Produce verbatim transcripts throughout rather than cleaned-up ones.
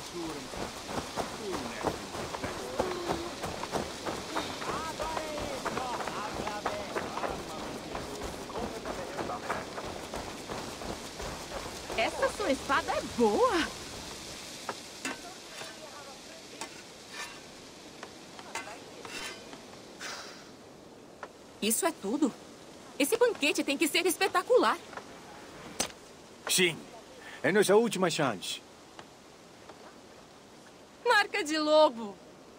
Essa sua espada é boa. Isso é tudo? Esse banquete tem que ser espetacular. Sim. É nossa última chance. Marca de lobo.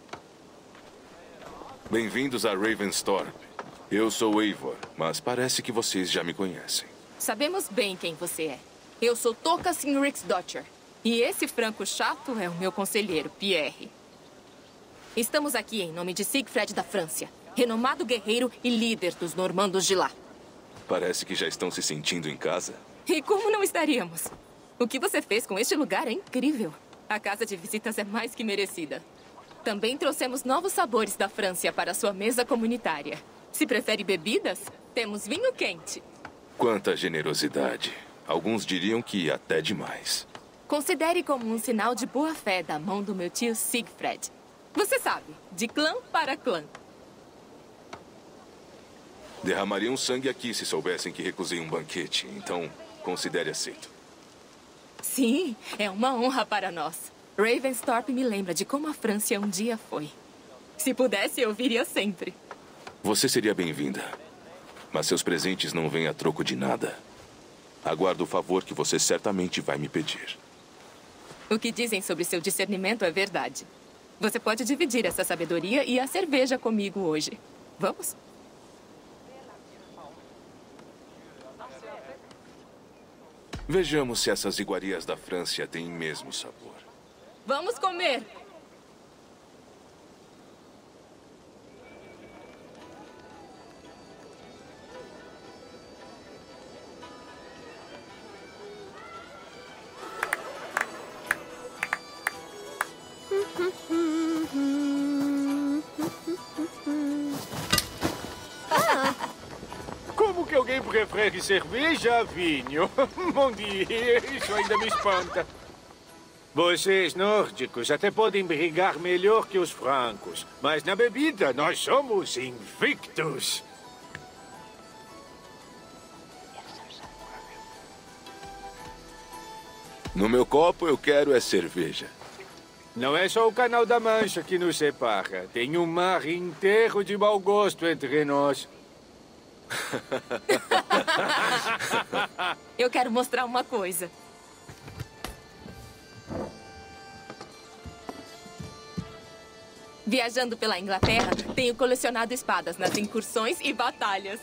Bem-vindos a Ravensthorpe. Eu sou Eivor, mas parece que vocês já me conhecem. Sabemos bem quem você é. Eu sou Toka Sinriksdottir. E esse franco chato é o meu conselheiro, Pierre. Estamos aqui em nome de Sigfred da França, renomado guerreiro e líder dos normandos de lá. Parece que já estão se sentindo em casa. E como não estaríamos? O que você fez com este lugar é incrível. A casa de visitas é mais que merecida. Também trouxemos novos sabores da França para sua mesa comunitária. Se prefere bebidas, temos vinho quente. Quanta generosidade. Alguns diriam que até demais. Considere como um sinal de boa-fé da mão do meu tio Sigfred. Você sabe, de clã para clã. Derramariam sangue aqui se soubessem que recusei um banquete, então considere aceito. Sim, é uma honra para nós. Ravensthorpe me lembra de como a França um dia foi. Se pudesse, eu viria sempre. Você seria bem-vinda. Mas seus presentes não vêm a troco de nada. Aguardo o favor que você certamente vai me pedir. O que dizem sobre seu discernimento é verdade. Você pode dividir essa sabedoria e a cerveja comigo hoje. Vamos? Vejamos se essas iguarias da França têm mesmo sabor. Vamos comer! Como que alguém prefere cerveja a vinho? Bom dia, isso ainda me espanta. Vocês nórdicos até podem brigar melhor que os francos, mas na bebida nós somos invictos. No meu copo eu quero é cerveja. Não é só o Canal da Mancha que nos separa. Tem um mar inteiro de mau gosto entre nós. Eu quero mostrar uma coisa. Viajando pela Inglaterra, tenho colecionado espadas nas incursões e batalhas.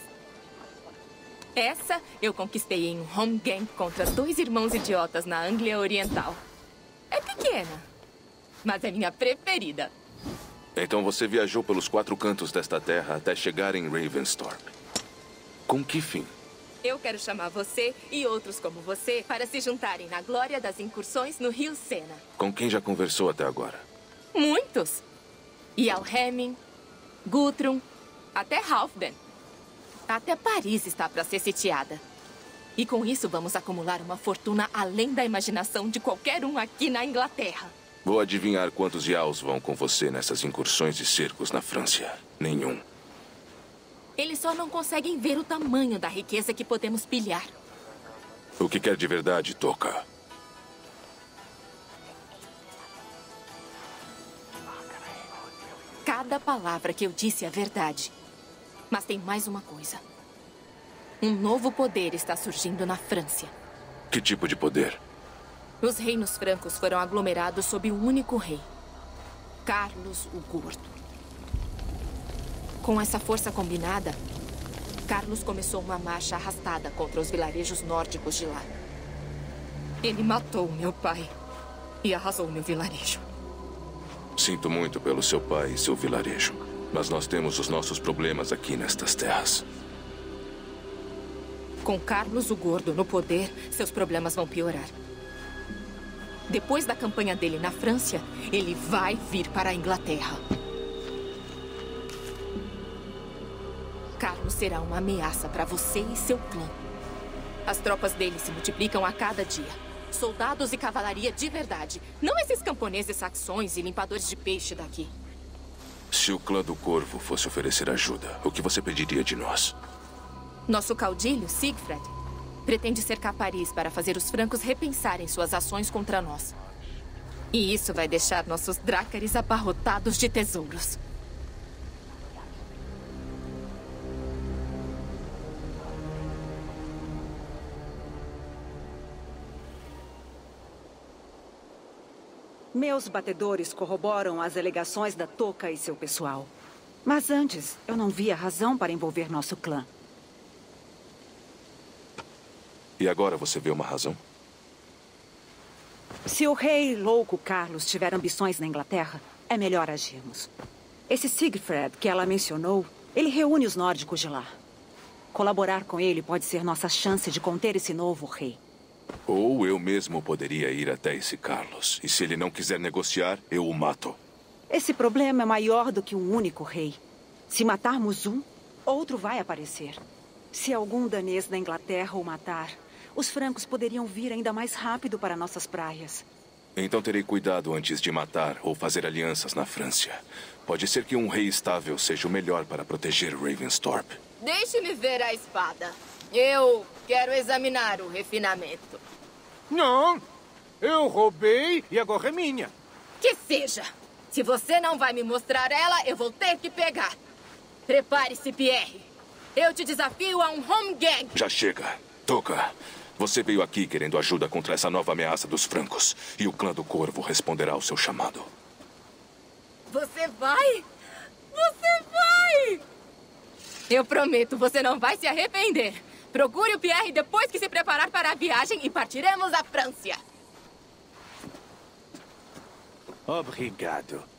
Essa eu conquistei em um home game contra dois irmãos idiotas na Anglia Oriental. É pequena, mas é minha preferida. Então você viajou pelos quatro cantos desta terra até chegar em Ravensthorpe. Com que fim? Eu quero chamar você e outros como você para se juntarem na glória das incursões no Rio Sena. Com quem já conversou até agora? Muitos. Yalhemmin, Guthrum, até Halfdan. Até Paris está para ser sitiada. E com isso vamos acumular uma fortuna além da imaginação de qualquer um aqui na Inglaterra. Vou adivinhar quantos Yaos vão com você nessas incursões e cercos na França. Nenhum. Eles só não conseguem ver o tamanho da riqueza que podemos pilhar. O que quer de verdade, Toka? Cada palavra que eu disse é verdade. Mas tem mais uma coisa. Um novo poder está surgindo na França. Que tipo de poder? Os reinos francos foram aglomerados sob um único rei. Carlos o Gordo. Com essa força combinada, Carlos começou uma marcha arrastada contra os vilarejos nórdicos de lá. Ele matou meu pai e arrasou meu vilarejo. Sinto muito pelo seu pai e seu vilarejo, mas nós temos os nossos problemas aqui nestas terras. Com Carlos o Gordo no poder, seus problemas vão piorar. Depois da campanha dele na França, ele vai vir para a Inglaterra. Carlos será uma ameaça para você e seu clã. As tropas dele se multiplicam a cada dia. Soldados e cavalaria de verdade. Não esses camponeses saxões e limpadores de peixe daqui. Se o clã do Corvo fosse oferecer ajuda, o que você pediria de nós? Nosso caudilho, Siegfried, pretende cercar Paris para fazer os francos repensarem suas ações contra nós. E isso vai deixar nossos drácares abarrotados de tesouros. Meus batedores corroboram as alegações da Toca e seu pessoal. Mas antes, eu não via razão para envolver nosso clã. E agora você vê uma razão? Se o rei louco Carlos tiver ambições na Inglaterra, é melhor agirmos. Esse Siegfried que ela mencionou, ele reúne os nórdicos de lá. Colaborar com ele pode ser nossa chance de conter esse novo rei. Ou eu mesmo poderia ir até esse Carlos. E se ele não quiser negociar, eu o mato. Esse problema é maior do que um único rei. Se matarmos um, outro vai aparecer. Se algum danês da Inglaterra o matar, os francos poderiam vir ainda mais rápido para nossas praias. Então terei cuidado antes de matar ou fazer alianças na França. Pode ser que um rei estável seja o melhor para proteger Ravensthorpe. Deixe-me ver a espada. Eu quero examinar o refinamento. Não, eu roubei e agora é minha. Que seja. Se você não vai me mostrar ela, eu vou ter que pegar. Prepare-se, Pierre. Eu te desafio a um home gang. Já chega. Toca. Você veio aqui querendo ajuda contra essa nova ameaça dos francos. E o clã do Corvo responderá ao seu chamado. Você vai? Você vai! Eu prometo, você não vai se arrepender. Procure o Pierre depois que se preparar para a viagem e partiremos à França. Obrigado.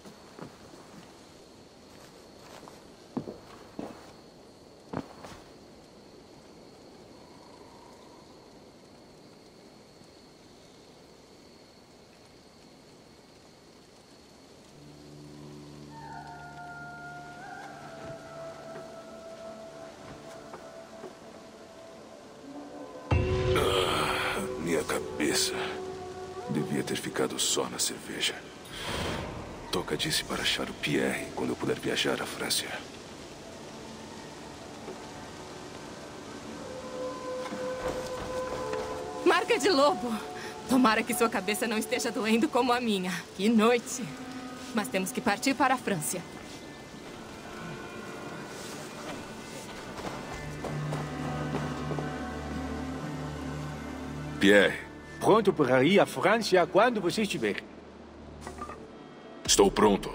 Minha cabeça. Devia ter ficado só na cerveja. Toca disse para achar o Pierre quando eu puder viajar à França. Marca de lobo. Tomara que sua cabeça não esteja doendo como a minha. Que noite. Mas temos que partir para a França. Pierre. Pronto para ir à França quando você estiver. Estou pronto.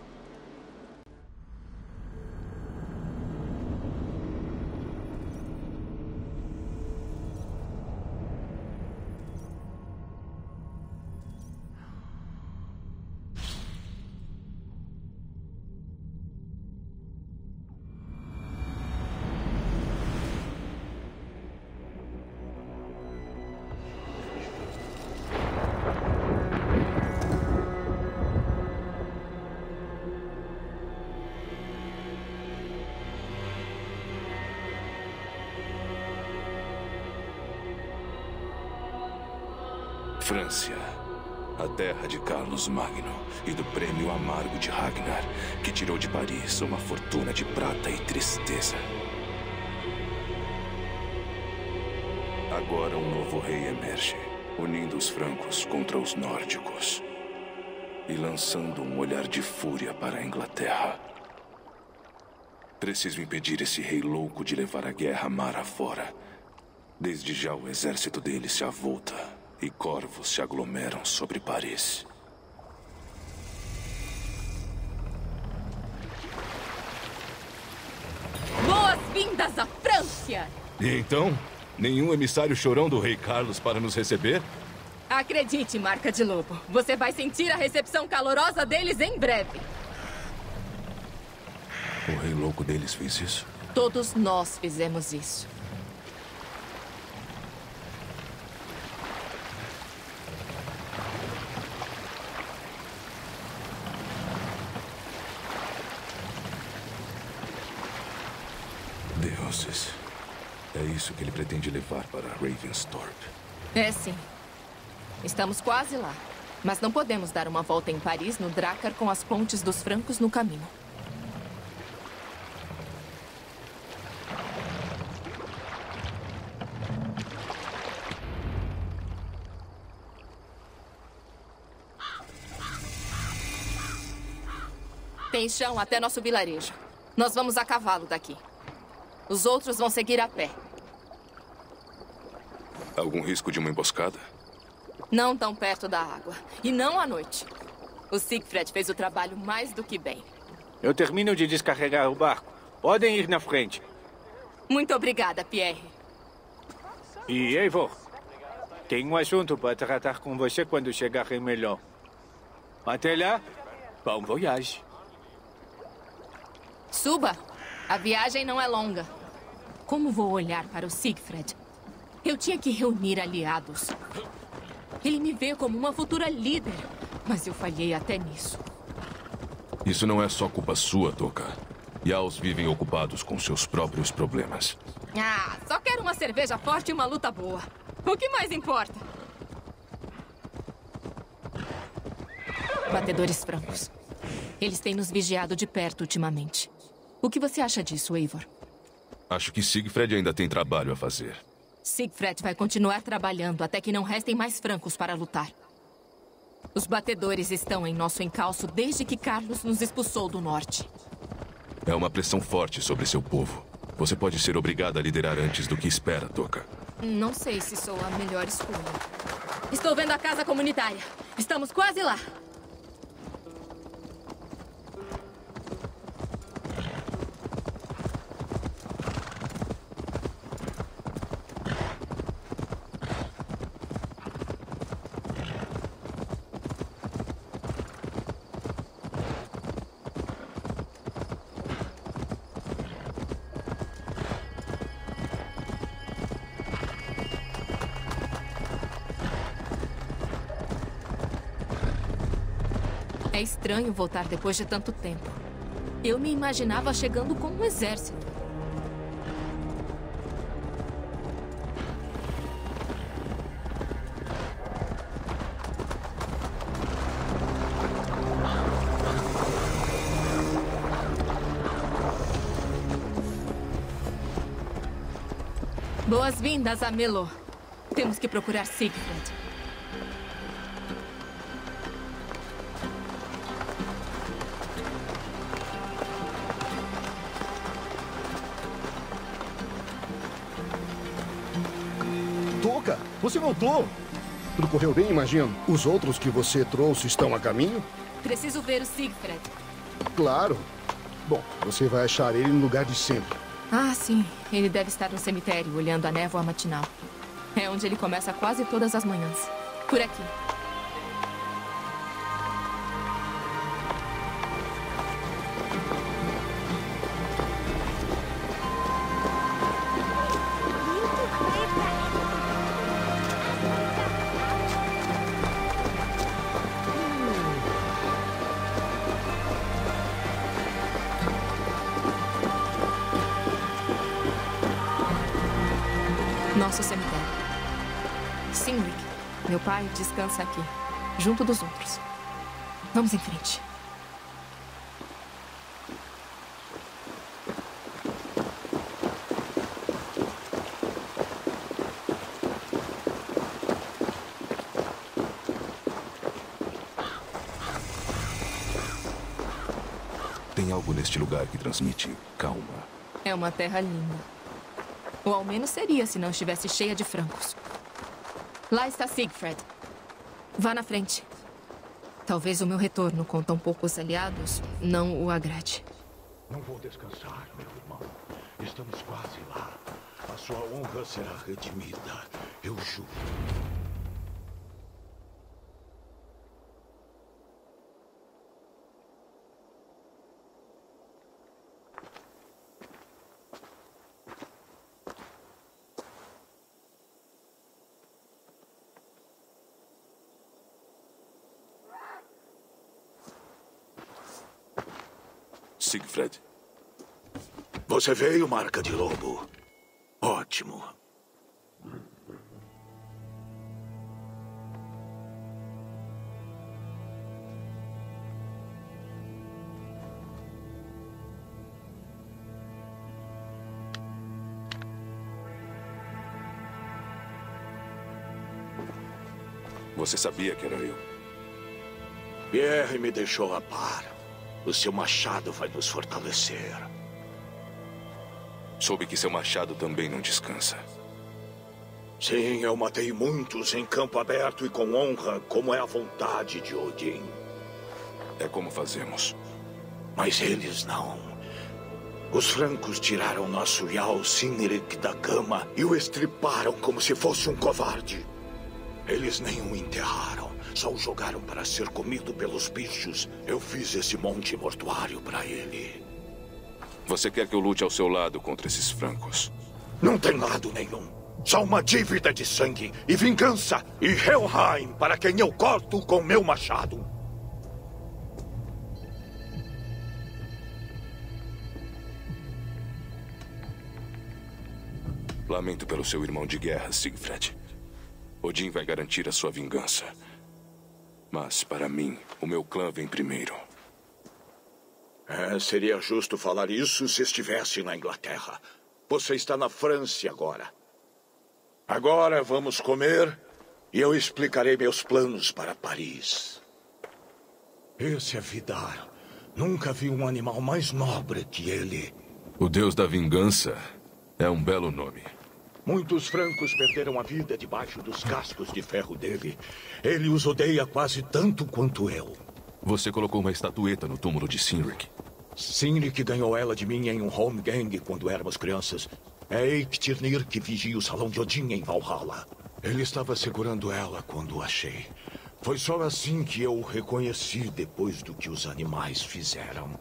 França, a terra de Carlos Magno e do prêmio amargo de Ragnar, que tirou de Paris uma fortuna de prata e tristeza. Agora um novo rei emerge, unindo os francos contra os nórdicos e lançando um olhar de fúria para a Inglaterra. Preciso impedir esse rei louco de levar a guerra mar afora. Desde já o exército dele se avulta e corvos se aglomeram sobre Paris. Boas-vindas à França! E então, nenhum emissário chorão do rei Carlos para nos receber? Acredite, Marca de Lobo. Você vai sentir a recepção calorosa deles em breve. O rei louco deles fez isso? Todos nós fizemos isso. Deuses. É isso que ele pretende levar para Ravensthorpe. É sim. Estamos quase lá. Mas não podemos dar uma volta em Paris no Drakkar com as pontes dos francos no caminho. Tem chão até nosso vilarejo. Nós vamos a cavalo daqui. Os outros vão seguir a pé. Algum risco de uma emboscada? Não tão perto da água. E não à noite. O Siegfried fez o trabalho mais do que bem. Eu termino de descarregar o barco. Podem ir na frente. Muito obrigada, Pierre. E Eivor, tenho um assunto para tratar com você quando chegar em Melon. Até lá, bom voyage. Suba. A viagem não é longa. Como vou olhar para o Siegfried? Eu tinha que reunir aliados. Ele me vê como uma futura líder, mas eu falhei até nisso. Isso não é só culpa sua, Toka. Yaos vivem ocupados com seus próprios problemas. Ah, só quero uma cerveja forte e uma luta boa. O que mais importa? Batedores francos. Eles têm nos vigiado de perto ultimamente. O que você acha disso, Eivor? Acho que Siegfried ainda tem trabalho a fazer. Siegfried vai continuar trabalhando até que não restem mais francos para lutar. Os batedores estão em nosso encalço desde que Carlos nos expulsou do norte. É uma pressão forte sobre seu povo. Você pode ser obrigada a liderar antes do que espera, Toka. Não sei se sou a melhor escolha. Estou vendo a casa comunitária. Estamos quase lá. É estranho voltar depois de tanto tempo. Eu me imaginava chegando com um exército. Boas-vindas a Melot. Temos que procurar Siegfried. Toka, você voltou. Tudo correu bem, imagino. Os outros que você trouxe estão a caminho? Preciso ver o Siegfried. Claro. Bom, você vai achar ele no lugar de sempre. Ah, sim. Ele deve estar no cemitério, olhando a névoa matinal. É onde ele começa quase todas as manhãs. Por aqui. Nosso cemitério. Sinwick, meu pai, descansa aqui, junto dos outros. Vamos em frente. Tem algo neste lugar que transmite calma. É uma terra linda. Ou ao menos seria se não estivesse cheia de francos. Lá está Siegfried. Vá na frente. Talvez o meu retorno com tão poucos aliados não o agrade. Não vou descansar, meu irmão. Estamos quase lá. A sua honra será redimida. Eu juro. Siegfried. Você veio, marca de lobo. Ótimo. Você sabia que era eu. Pierre me deixou a par. O seu machado vai nos fortalecer. Soube que seu machado também não descansa. Sim, eu matei muitos em campo aberto e com honra, como é a vontade de Odin. É como fazemos. Mas eles não. Os francos tiraram nosso Jarl Cynric da cama e o estriparam como se fosse um covarde. Eles nem o enterraram, só o jogaram para ser comido pelos bichos. Eu fiz esse monte mortuário para ele. Você quer que eu lute ao seu lado contra esses francos? Não tem lado nenhum. Só uma dívida de sangue e vingança. E Helheim, para quem eu corto com meu machado. Lamento pelo seu irmão de guerra, Sigfred. Odin vai garantir a sua vingança. Mas, para mim, o meu clã vem primeiro. É, seria justo falar isso se estivesse na Inglaterra. Você está na França agora. Agora vamos comer e eu explicarei meus planos para Paris. Esse é Vidar. Nunca vi um animal mais nobre que ele. O Deus da Vingança é um belo nome. Muitos francos perderam a vida debaixo dos cascos de ferro dele. Ele os odeia quase tanto quanto eu. Você colocou uma estatueta no túmulo de Cynric. Cynric ganhou ela de mim em um home gang quando éramos crianças. É Eiktirnir que vigia o salão de Odin em Valhalla. Ele estava segurando ela quando o achei. Foi só assim que eu o reconheci depois do que os animais fizeram.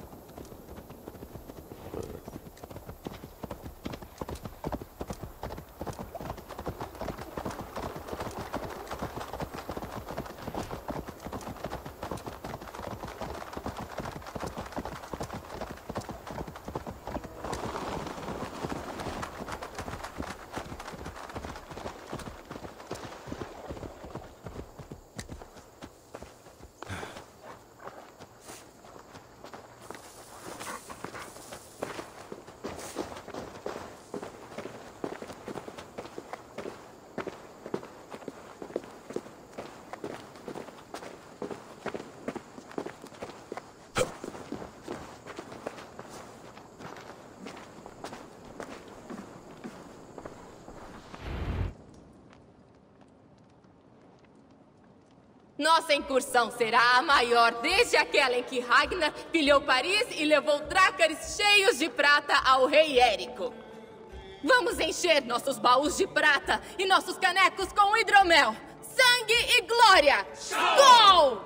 Nossa incursão será a maior desde aquela em que Ragnar pilhou Paris e levou drácares cheios de prata ao rei Érico. Vamos encher nossos baús de prata e nossos canecos com hidromel, sangue e glória! Gol!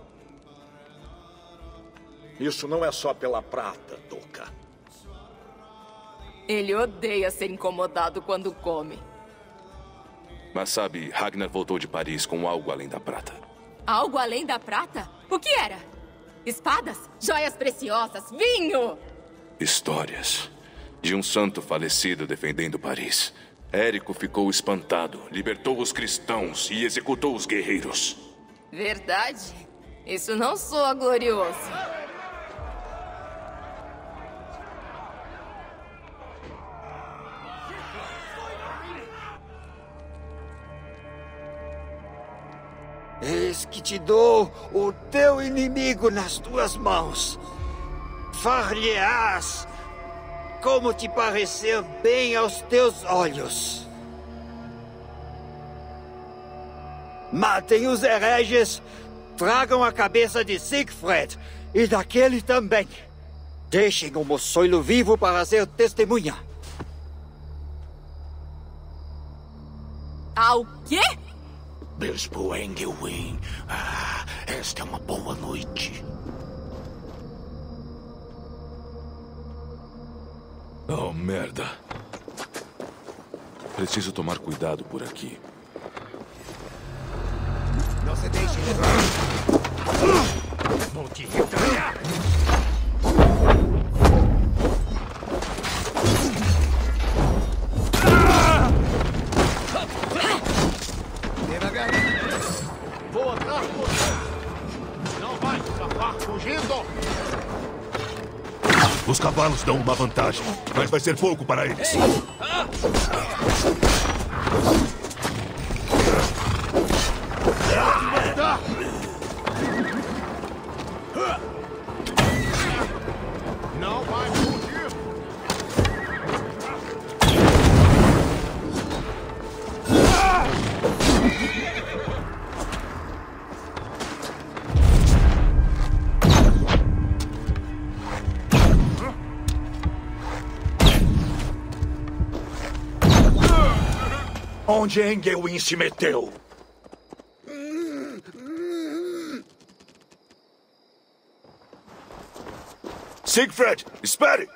Isso não é só pela prata, Toca. Ele odeia ser incomodado quando come. Mas sabe, Ragnar voltou de Paris com algo além da prata. Algo além da prata? O que era? Espadas? Joias preciosas? Vinho? Histórias de um santo falecido defendendo Paris. Érico ficou espantado, libertou os cristãos e executou os guerreiros. Verdade? Isso não soa glorioso. Eis que te dou o teu inimigo nas tuas mãos. Far-lhe-ás como te parecer bem aos teus olhos. Matem os hereges, tragam a cabeça de Sigfred e daquele também. Deixem o moçoilo vivo para ser testemunha. Ao quê? Bispoenguin. Ah, esta é uma boa noite. Oh, merda. Preciso tomar cuidado por aqui. Não se deixe levar. Vou te retalhar. Vou atrás de você! Não vai escapar fugindo! Os cavalos dão uma vantagem, mas vai ser pouco para eles. Onde Engelwin se meteu? Siegfried, espere!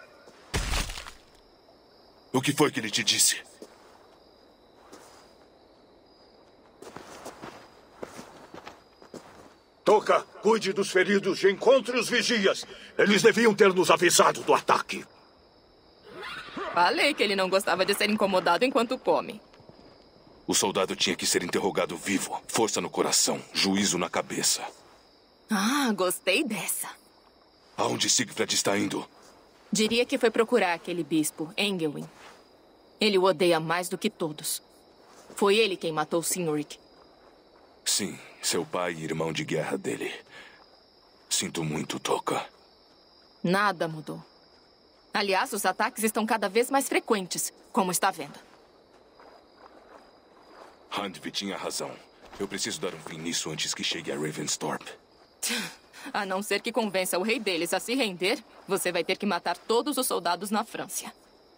O que foi que ele te disse? Toca, cuide dos feridos e encontre os vigias. Eles deviam ter nos avisado do ataque. Falei que ele não gostava de ser incomodado enquanto come. O soldado tinha que ser interrogado vivo. Força no coração, juízo na cabeça. Ah, gostei dessa. Aonde Siegfried está indo? Diria que foi procurar aquele bispo, Engelwin. Ele o odeia mais do que todos. Foi ele quem matou Cynric. Sim, seu pai e irmão de guerra dele. Sinto muito, Toka. Nada mudou. Aliás, os ataques estão cada vez mais frequentes, como está vendo. Handvi tinha razão. Eu preciso dar um fim nisso antes que chegue a Ravensthorpe. A não ser que convença o rei deles a se render, você vai ter que matar todos os soldados na França.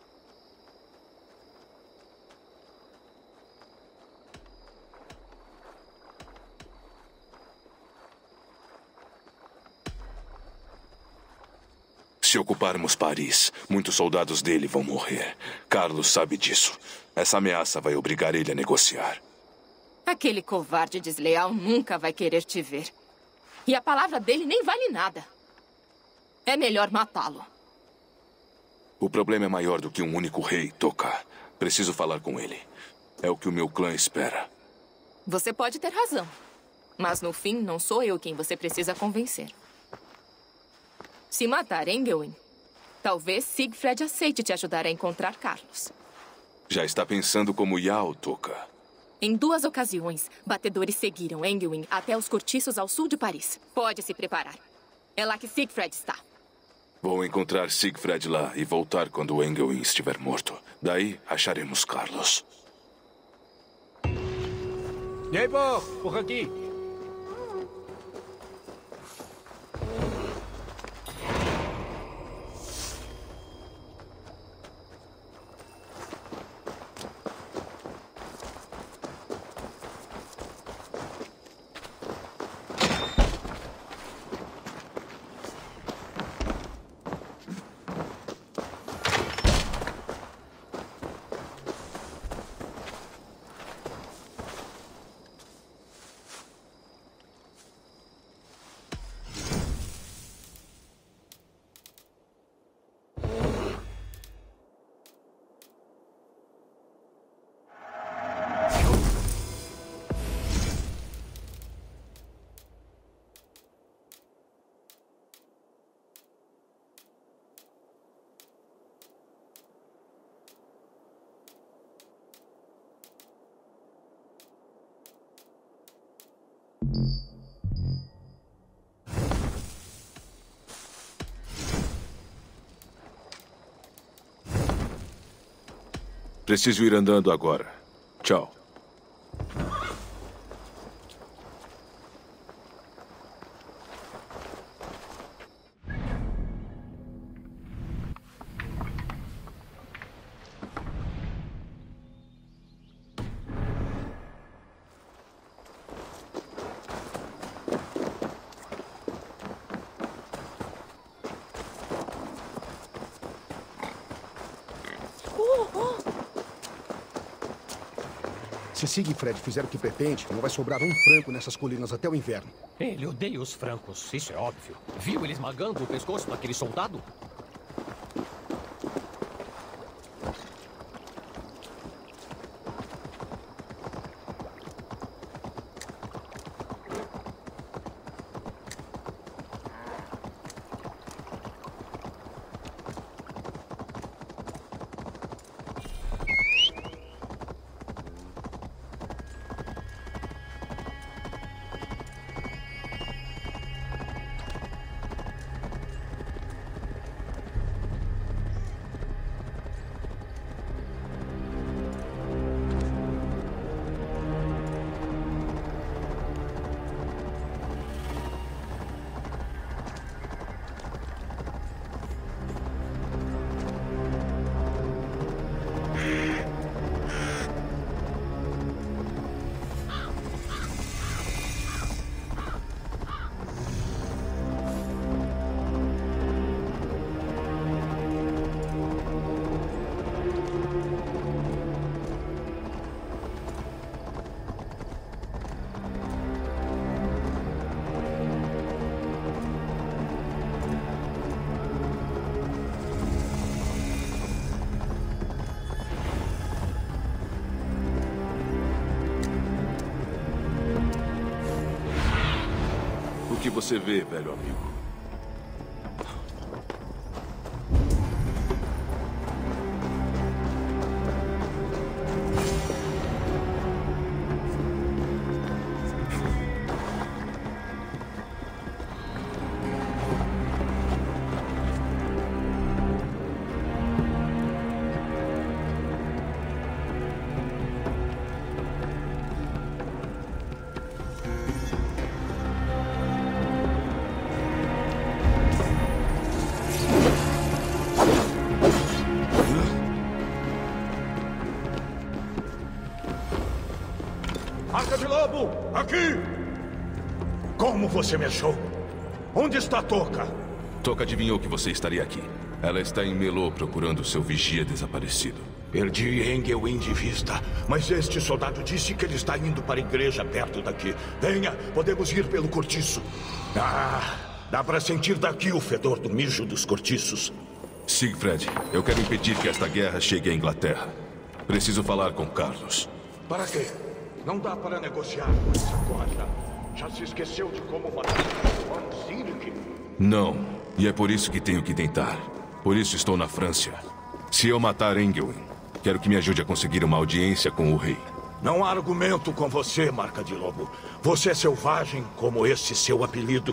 Se ocuparmos Paris, muitos soldados dele vão morrer. Carlos sabe disso. Essa ameaça vai obrigar ele a negociar. Aquele covarde desleal nunca vai querer te ver. E a palavra dele nem vale nada. É melhor matá-lo. O problema é maior do que um único rei, Toka. Preciso falar com ele. É o que o meu clã espera. Você pode ter razão. Mas no fim, não sou eu quem você precisa convencer. Se matar Engelwin, talvez Siegfried aceite te ajudar a encontrar Carlos. Já está pensando como Yao, Toka. Em duas ocasiões, batedores seguiram Engelwin até os cortiços ao sul de Paris. Pode se preparar. É lá que Siegfried está. Vou encontrar Siegfried lá e voltar quando o Engelwin estiver morto. Daí, acharemos Carlos. Neighbor, por aqui. Preciso ir andando agora. Tchau. Se Siegfried fizer o que pretende, não vai sobrar um franco nessas colinas até o inverno. Ele odeia os francos, isso é óbvio. Viu ele esmagando o pescoço daquele soldado? que você vê, velho amigo. Marca de Lobo! Aqui! Como você me achou? Onde está Toca? Toca adivinhou que você estaria aqui. Ela está em Melô procurando seu vigia desaparecido. Perdi Engelwin de vista, mas este soldado disse que ele está indo para a igreja perto daqui. Venha, podemos ir pelo cortiço. Ah, dá para sentir daqui o fedor do mijo dos cortiços. Siegfried, eu quero impedir que esta guerra chegue à Inglaterra. Preciso falar com Carlos. Para quê? Não dá para negociar com essa coisa. Já se esqueceu de como matar o Juan Sirik? Não, e é por isso que tenho que tentar. Por isso estou na França. Se eu matar Engelwin, quero que me ajude a conseguir uma audiência com o rei. Não há argumento com você, Marca de Lobo. Você é selvagem como esse seu apelido.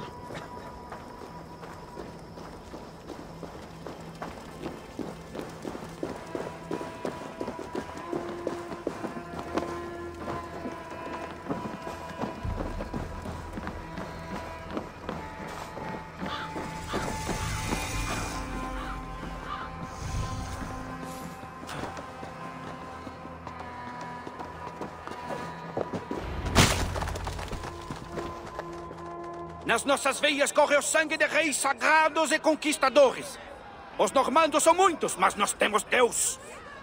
Nas nossas veias corre o sangue de reis sagrados e conquistadores. Os normandos são muitos, mas nós temos Deus.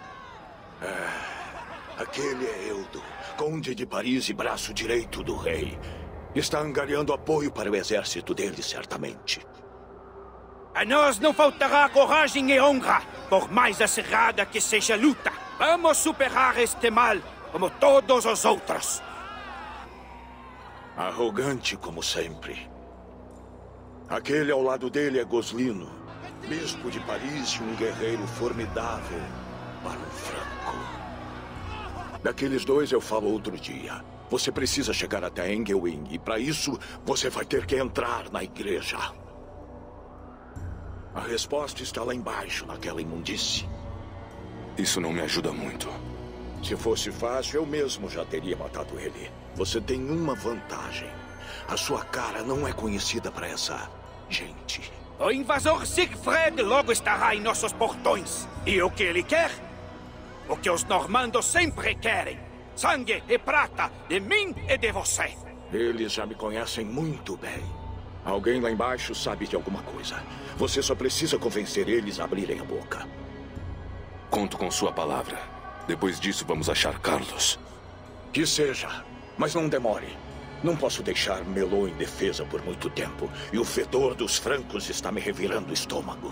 Ah, aquele é Eudo, conde de Paris e braço direito do rei. Está angariando apoio para o exército dele, certamente. A nós não faltará coragem e honra, por mais acirrada que seja a luta. Vamos superar este mal, como todos os outros. Arrogante como sempre. Aquele ao lado dele é Goslino, bispo de Paris e um guerreiro formidável para um franco. Daqueles dois eu falo outro dia. Você precisa chegar até Engelwin e para isso você vai ter que entrar na igreja. A resposta está lá embaixo, naquela imundície. Isso não me ajuda muito. Se fosse fácil, eu mesmo já teria matado ele. Você tem uma vantagem. A sua cara não é conhecida para essa gente. O invasor Siegfried logo estará em nossos portões. E o que ele quer? O que os normandos sempre querem. Sangue e prata de mim e de você. Eles já me conhecem muito bem. Alguém lá embaixo sabe de alguma coisa. Você só precisa convencer eles a abrirem a boca. Conto com sua palavra. Depois disso, vamos achar Carlos. Que seja, mas não demore. Não posso deixar Melô indefesa por muito tempo. E o fedor dos francos está me revirando o estômago.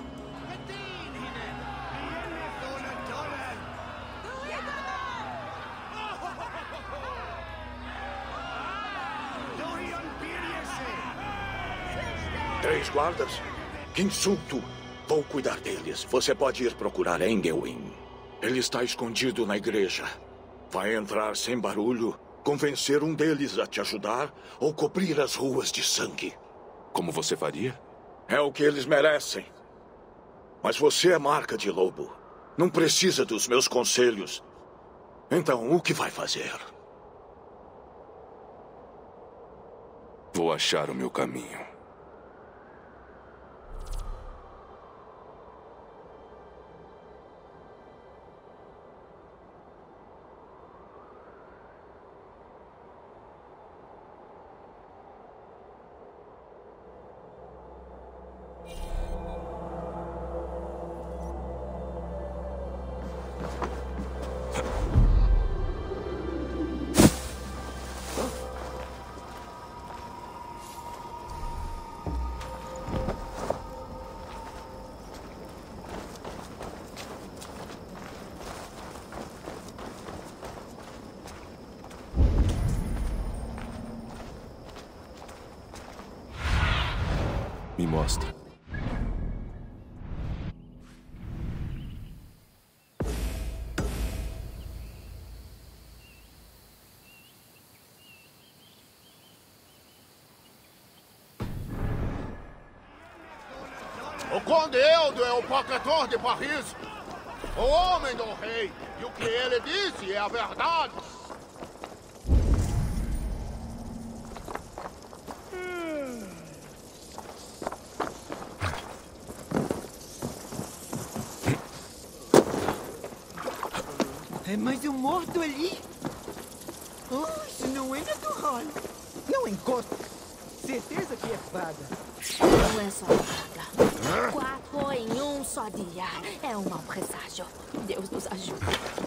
Três guardas? Que insulto! Vou cuidar deles. Você pode ir procurar Engelwin. Ele está escondido na igreja. Vai entrar sem barulho, convencer um deles a te ajudar ou cobrir as ruas de sangue. Como você faria? É o que eles merecem. Mas você é Marca de Lobo. Não precisa dos meus conselhos. Então, o que vai fazer? Vou achar o meu caminho. Me mostra. O Conde Eldo é o protetor de Paris, o homem do rei. E o que ele disse é a verdade. É mais um morto ali? Oh, isso não é natural. Não encosta. Certeza que é fada. Não é só fada. Quatro em um só dia. É um mau presságio. Deus nos ajude.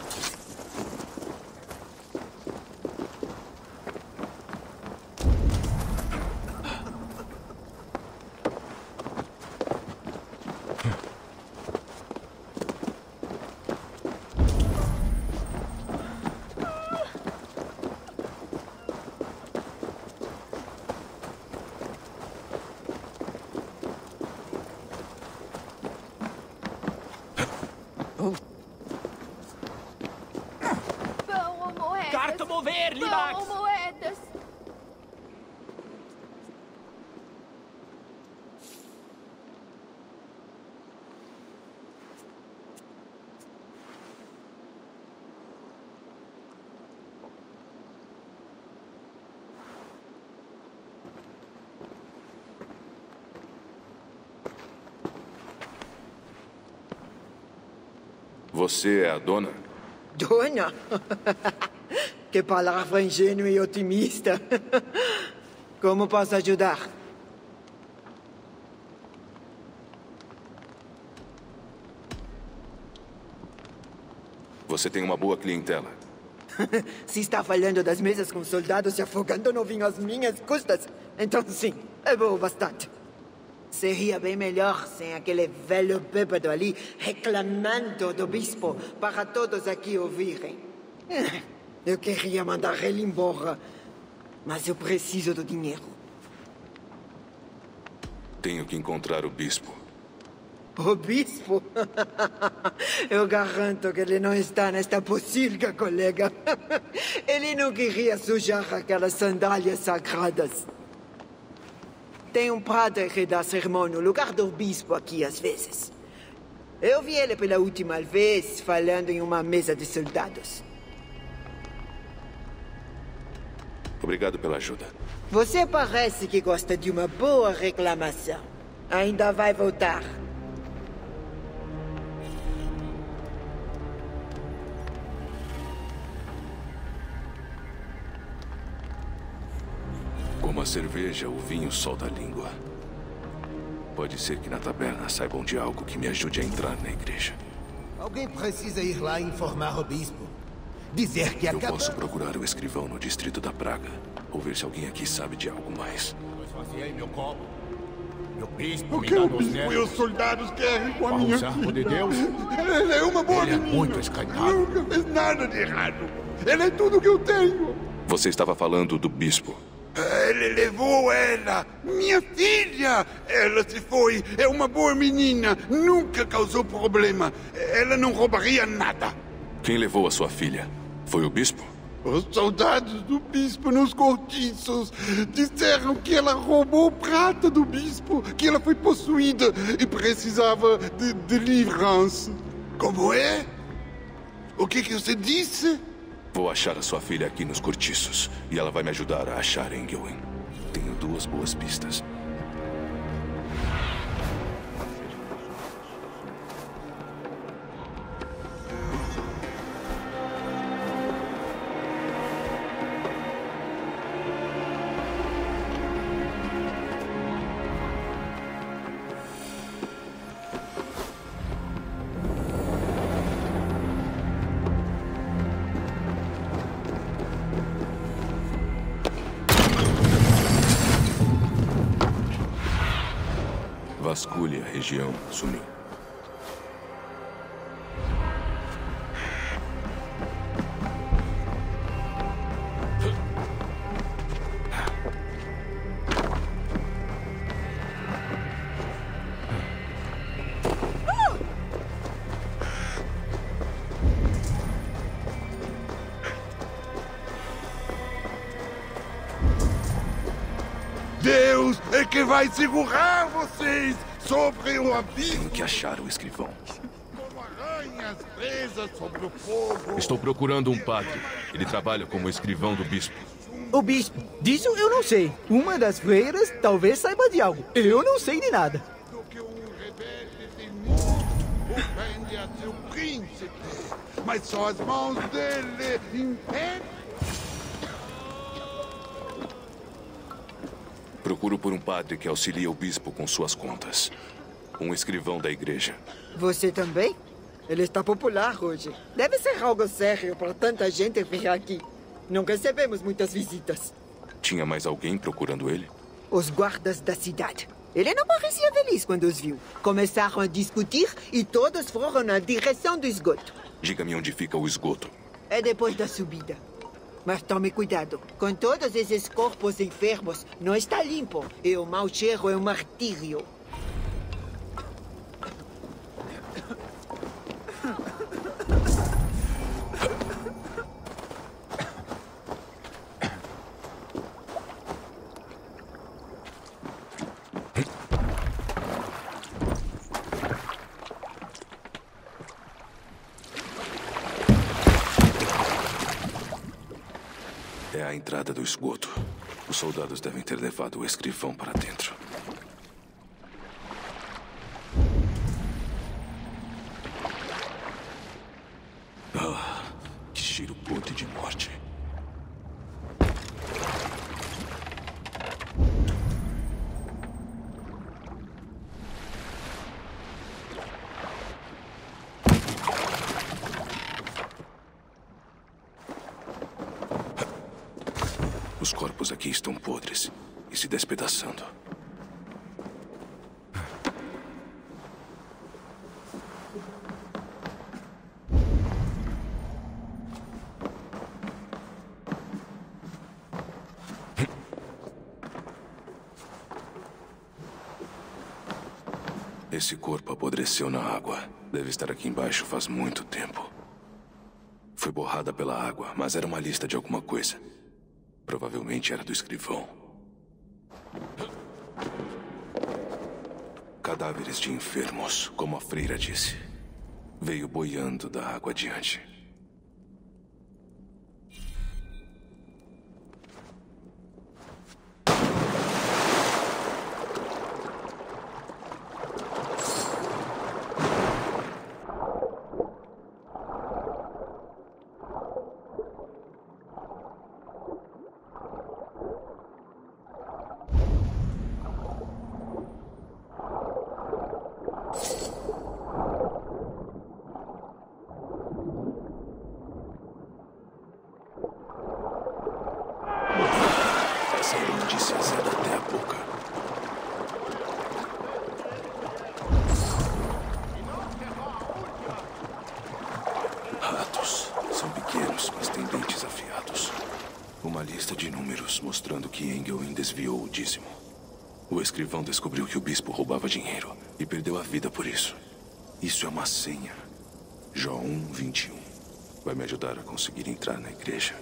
Carta mover, Limax! Pão, moedas! Você é a dona? Dona? Que palavra ingênua e otimista. Como posso ajudar? Você tem uma boa clientela. Se está falando das mesas com soldados se afogando no vinho às minhas custas, então sim, é bom bastante. Seria bem melhor sem aquele velho bêbado ali reclamando do bispo para todos aqui ouvirem. Eu queria mandar ele embora, mas eu preciso do dinheiro. Tenho que encontrar o bispo. O bispo? Eu garanto que ele não está nesta pocilga, colega. Ele não queria sujar aquelas sandálias sagradas. Tem um padre que dá sermão no lugar do bispo aqui às vezes. Eu vi ele pela última vez falando em uma mesa de soldados. Obrigado pela ajuda. Você parece que gosta de uma boa reclamação. Ainda vai voltar. Como a cerveja, o vinho solta a língua. Pode ser que na taberna saibam de algo que me ajude a entrar na igreja. Alguém precisa ir lá e informar o bispo. Dizer que Eu acaba... posso procurar o escrivão no distrito da Praga. Ou ver se alguém aqui sabe de algo mais. Meu copo. Meu bispo O me que o dá bispo netos. e os soldados querem com a Para minha o servo de filha? Deus. Ele é uma boa Ele é menina. muito escaldado. Nunca fez nada de errado. Ele é tudo que eu tenho. Você estava falando do bispo. Ele levou ela, minha filha. Ela se foi. É uma boa menina. Nunca causou problema. Ela não roubaria nada. Quem levou a sua filha? Foi o bispo? Os soldados do bispo nos cortiços disseram que ela roubou prata do bispo, que ela foi possuída e precisava de, de livrança. Como é? O que que você disse? Vou achar a sua filha aqui nos cortiços. E ela vai me ajudar a achar Engelwin. Tenho duas boas pistas. Vasculhe a região, Sumi. Deus é que vai segurar vocês sobre o abismo. Tenho que achar o escrivão. Como aranhas presas sobre o fogo. Estou procurando um padre. Ele trabalha como escrivão do bispo. O bispo? Disso eu não sei. Uma das freiras talvez saiba de algo. Eu não sei de nada. Do que um rebelde teimoso ofende a seu príncipe. Mas só as mãos dele impedem. Procuro por um padre que auxilie o bispo com suas contas. Um escrivão da igreja. Você também? Ele está popular hoje. Deve ser algo sério para tanta gente vir aqui. Não recebemos muitas visitas. Tinha mais alguém procurando ele? Os guardas da cidade. Ele não parecia feliz quando os viu. Começaram a discutir e todos foram na direção do esgoto. Diga-me onde fica o esgoto. É depois da subida. Mas tome cuidado. Com todos esses corpos enfermos, não está limpo. E o mau cheiro é um martírio. É a entrada do esgoto. Os soldados devem ter levado o escrivão para dentro. Ah, que cheiro podre de morte. Os corpos aqui estão podres e se despedaçando. Esse corpo apodreceu na água. Deve estar aqui embaixo faz muito tempo. Foi borrada pela água, mas era uma lista de alguma coisa. Provavelmente era do escrivão. Cadáveres de enfermos, como a freira disse. Veio boiando da água adiante. Mostrando que Engelin desviou o dízimo. O escrivão descobriu que o bispo roubava dinheiro e perdeu a vida por isso. Isso é uma senha. Jó um, vinte e um. Vai me ajudar a conseguir entrar na igreja.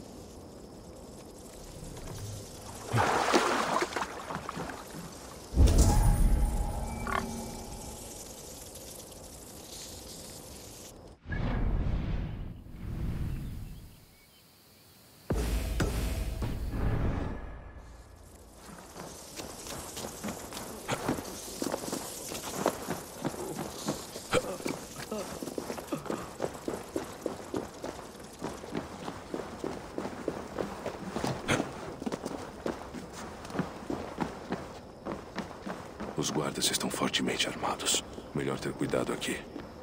Os guardas estão fortemente armados. Melhor ter cuidado aqui.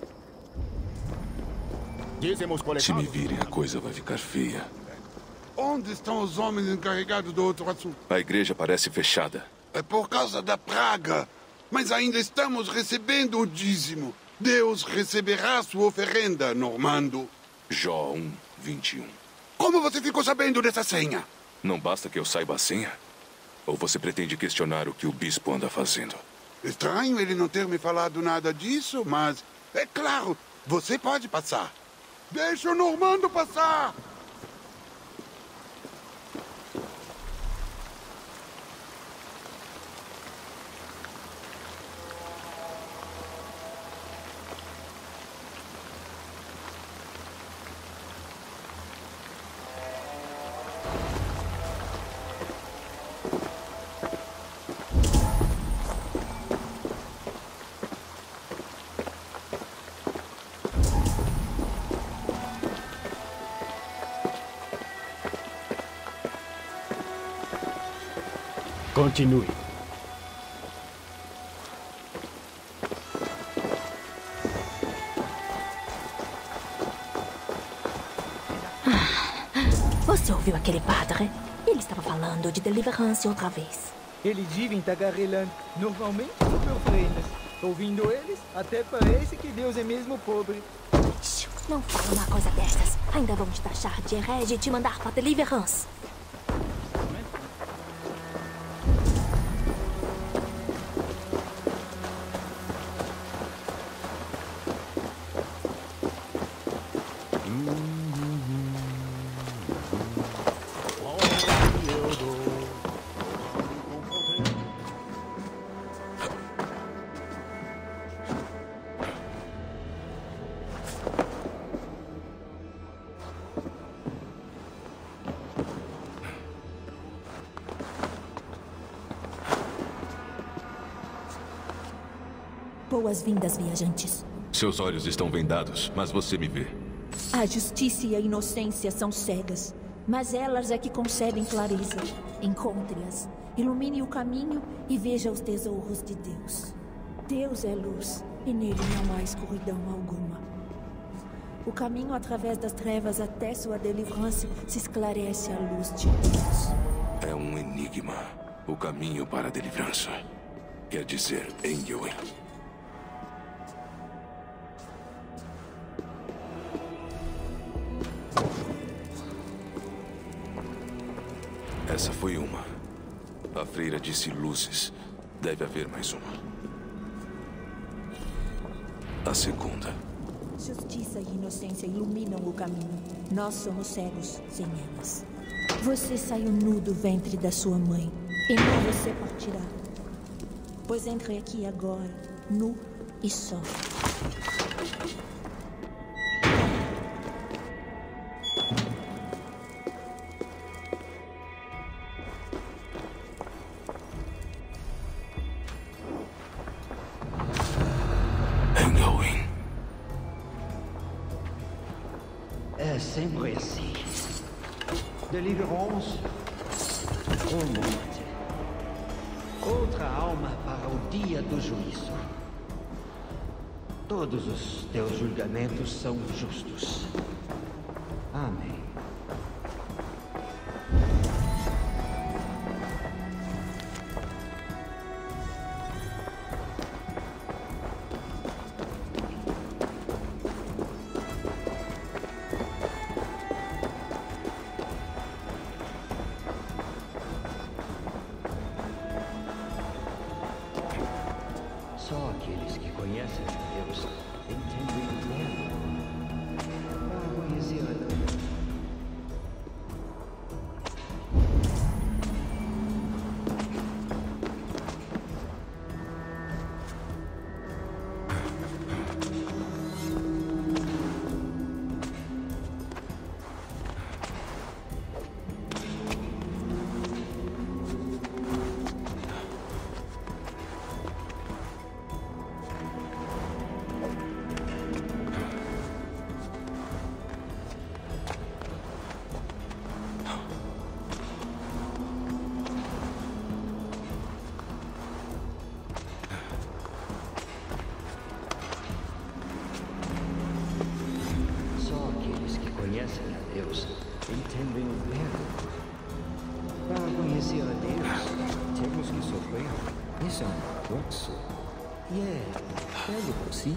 Se me virem, a coisa vai ficar feia. Onde estão os homens encarregados do outro assunto? A igreja parece fechada. É por causa da praga. Mas ainda estamos recebendo o dízimo. Deus receberá sua oferenda, Normando. Jó um, vinte e um. Como você ficou sabendo dessa senha? Não basta que eu saiba a senha? Ou você pretende questionar o que o bispo anda fazendo? Estranho ele não ter me falado nada disso, mas... É claro, você pode passar. Deixa o Normando passar! Continue. Você ouviu aquele padre? Ele estava falando de Deliverance outra vez. Eles vivem tagarelando, normalmente sobre ofrendas. Ouvindo eles, até parece que Deus é mesmo pobre. Não fala uma coisa dessas. Ainda vão te taxar de herege e te mandar para Deliverance. Boas-vindas, viajantes. Seus olhos estão vendados, mas você me vê. A justiça e a inocência são cegas, mas elas é que concebem clareza. Encontre-as, ilumine o caminho e veja os tesouros de Deus. Deus é luz e nele não há escuridão alguma. O caminho através das trevas até sua delivrance se esclarece à luz de Deus. É um enigma. O caminho para a delivrance. Quer dizer, Engelwin. Essa foi uma. A freira disse luzes. Deve haver mais uma. A segunda. Justiça e inocência iluminam o caminho. Nós somos cegos sem elas. Você saiu nu do ventre da sua mãe. E não você partirá. Pois entre aqui agora, nu e só. Engelwin. É sempre assim. Deliverance ou morte. Outra alma para o dia do juízo. Todos os teus julgamentos são justos. Amém. Só aqueles que conhecem a Deus entendem o plano. Para conhecer a Deus. Conhecem a Deus, entendem o verbo. Para conhecer a Deus, temos que sofrer. Isso é um paradoxo. E é velho por si.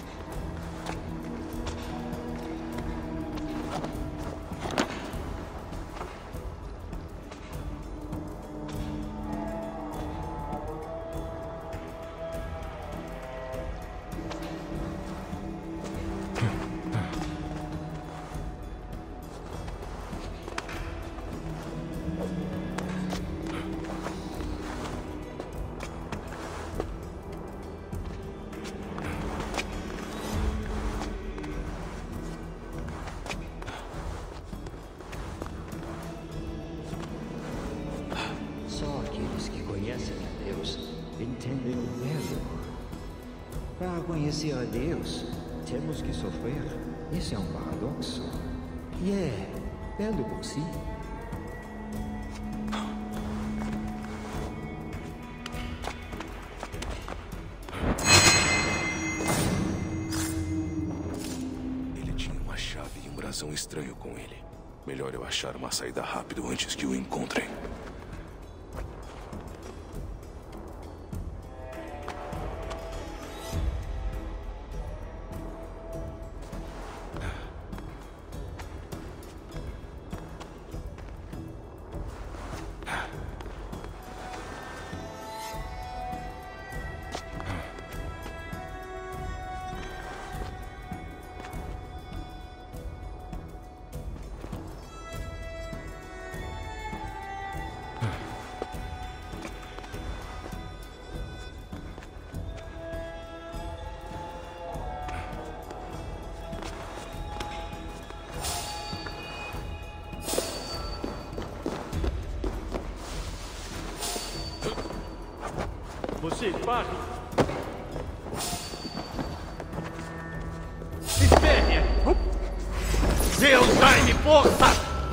Só aqueles que conhecem a Deus entendem o verbo. Para conhecer a Deus, temos que sofrer. Isso é um paradoxo. E é belo por si. coração estranho com ele. Melhor eu achar uma saída rápido antes que o encontrem. Você, pare! Espere! Deus, dai-me força!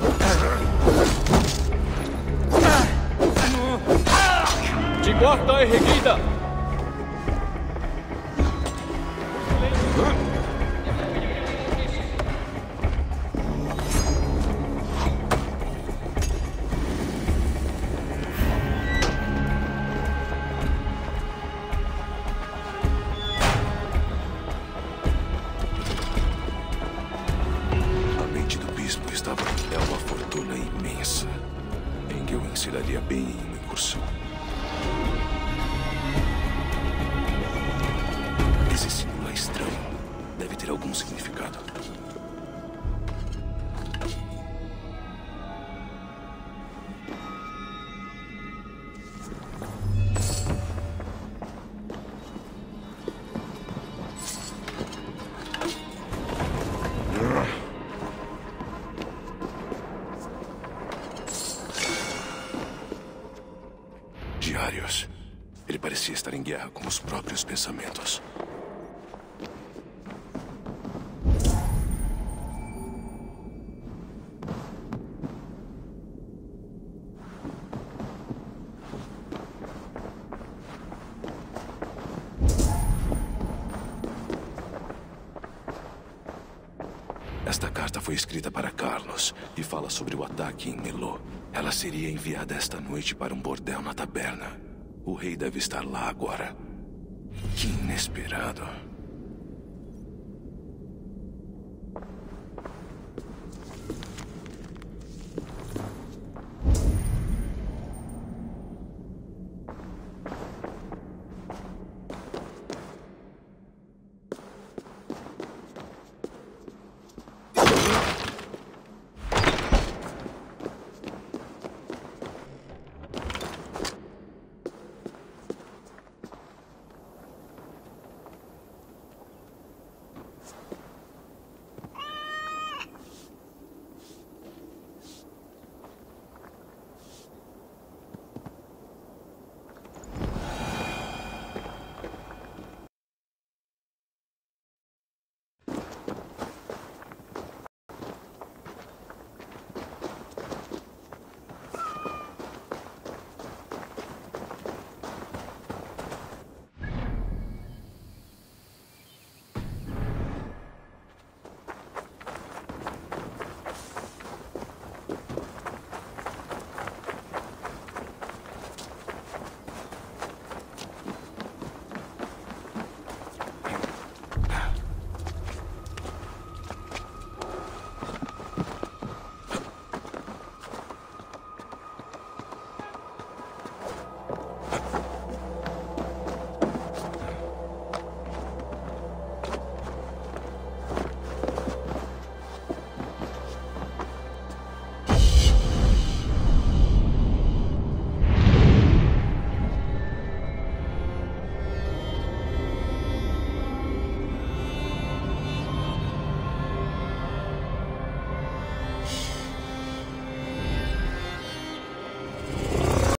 De guarda erguida! Diários. Ele parecia estar em guerra com os próprios pensamentos. Esta carta foi escrita para Carlos e fala sobre o ataque em Melot. Ela seria enviada esta noite para um bordel na taberna. O rei deve estar lá agora. Que inesperado.